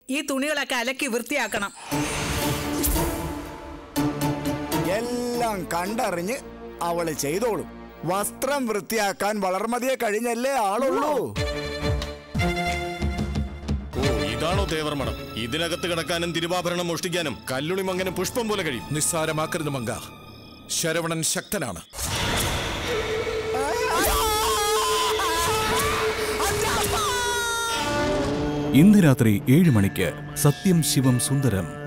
ഈ തുണികളൊക്കെ അലക്കി വൃത്തിയാക്കണം. എല്ലാം കണ്ടറിഞ്ഞ് അവള് ചെയ്തോളും. വസ്ത്രം വൃത്തിയാക്കാൻ വളർമതിയെ കഴിഞ്ഞല്ലേ ആളുള്ളൂ. ഇതാണോ തേവർ മഠം? ഇതിനകത്ത് കിടക്കാനും തിരുവാഭരണം മോഷ്ടിക്കാനും കല്ലുണി മങ്ങന് പുഷ്പം പോലെ കഴിയും. നിസ്സാരമാക്കരുത് മങ്ക. ശരവണൻ ശക്തനാണ്. ഇന്ന് രാത്രി 7 മണിക്ക് സത്യം ശിവം സുന്ദരം.